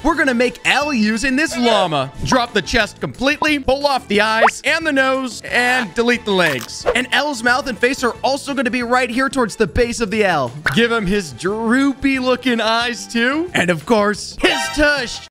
we're gonna make L using this llama. Drop the chest completely, pull off the eyes and the nose, and delete the legs. And L's mouth and face are also gonna be right here towards the base of the L. Give him his droopy looking eyes too. And of course, his tush.